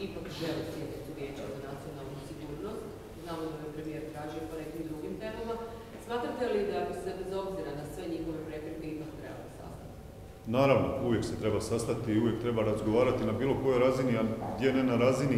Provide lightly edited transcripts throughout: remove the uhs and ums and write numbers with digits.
ipak žele sjednicu Vijeća za nacionalnu sigurnost. Znamo da je premijer tražio po nekim drugim temama. Smatrate li da bi se bez obzira na sve njihove prepreke ipak trebali sastati? Naravno, uvijek se treba sastati i uvijek treba razgovarati na bilo kojoj razini, a gdje ne na razini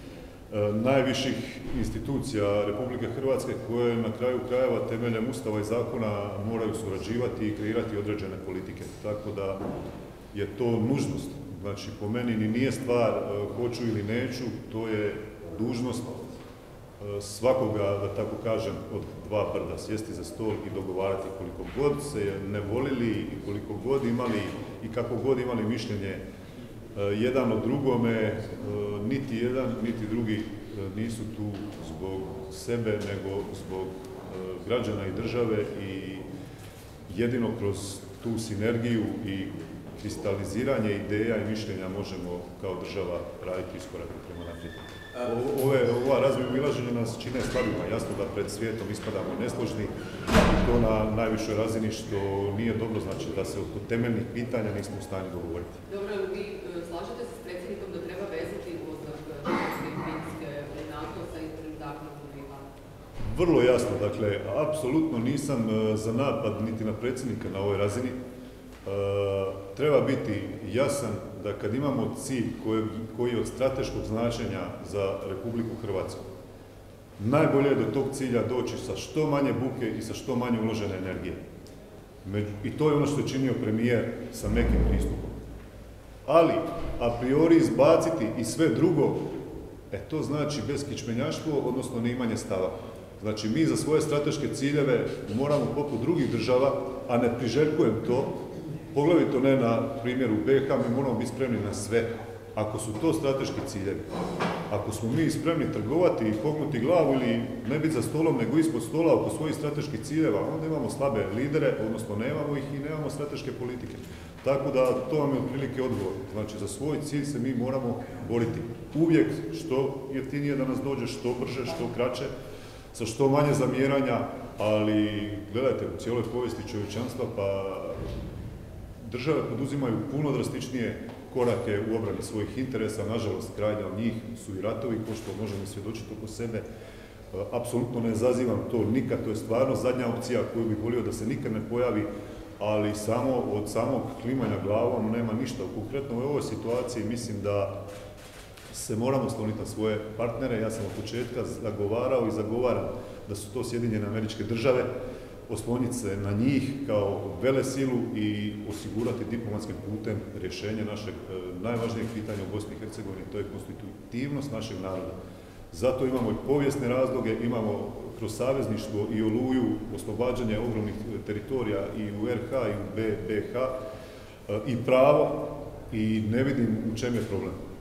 najviših institucija Republike Hrvatske koje na kraju krajeva temeljem Ustava i zakona moraju surađivati i kreirati određene politike. Tako da je to nužnost. Znači, po meni ni nije stvar hoću ili neću, to je dužnost svakoga, da tako kažem, od dva brda, sjesti za stol i dogovarati koliko god se ne volili i koliko god imali i kako god imali mišljenje jedan od drugome, niti jedan, niti drugi nisu tu zbog sebe, nego zbog građana i države i jedino kroz tu sinergiju i kristaliziranje ideja i mišljenja možemo kao država raditi iskorak prema naprijed. Ova razmimoilaženja nas čine slabima, jasno da pred svijetom ispadamo nesložni i to na najvišoj razini što nije dobro, znači da se oko temeljnih pitanja nismo u stanju dogovoriti. Dobro, vi slažete se s predsjednikom da treba vezati ulazak Hrvatske i Finske u NATO sa izbornim zakonom u BiH? Vrlo jasno, dakle, apsolutno nisam za napad niti na predsjednika na ovoj razini. Treba biti jasan da kad imamo cilj koji je od strateškog značenja za Republiku Hrvatsku, najbolje je do tog cilja doći sa što manje buke i sa što manje uložene energije. I to je ono što je činio premijer sa mekim pristupom. Ali, a priori izbaciti i sve drugo, to znači beskičmenjaštvo, odnosno neimanje stava. Znači, mi za svoje strateške ciljeve moramo poput drugih država, a ne priželjkujem to, poglavito ne na primjeru BiH, mi moramo biti spremni na sve. Ako su to strateški ciljevi, ako smo mi spremni trgovati i pognuti glavu ili ne biti za stolom nego ispod stola oko svojih strateških ciljeva, onda imamo slabe lidere, odnosno nemamo ih i nemamo strateške politike. Tako da to vam je otprilike odgovor. Znači, za svoj cilj se mi moramo boriti. Uvijek što jeftinije da nas dođe, što brže, što kraće, sa što manje zamjeranja, ali gledajte, u cijeloj povijesti čovječanstva pa države poduzimaju puno drastičnije korake u obrani svojih interesa, nažalost, krajnje od njih su i ratovi, ko što možemo svjedočiti oko sebe. Apsolutno ne zazivam to nikad, to je stvarno zadnja opcija koju bih volio da se nikad ne pojavi, ali od samog klimanja glavom nema ništa. Konkretno u ovoj situaciji mislim da se moramo sloniti na svoje partnere. Ja sam od početka zagovarao i zagovaram da su to Sjedinjene Američke Države, osloniti se na njih kao velesilu i osigurati diplomatskim putem rješenje našeg najvažnijeg pitanja u Bosni i Hercegovini, to je konstitutivnost našeg naroda. Zato imamo i povijesne razloge, imamo kroz savezništvo i Oluju, oslobađanje ogromnih teritorija i u RH i u BiH i pravo i ne vidim u čem je problem.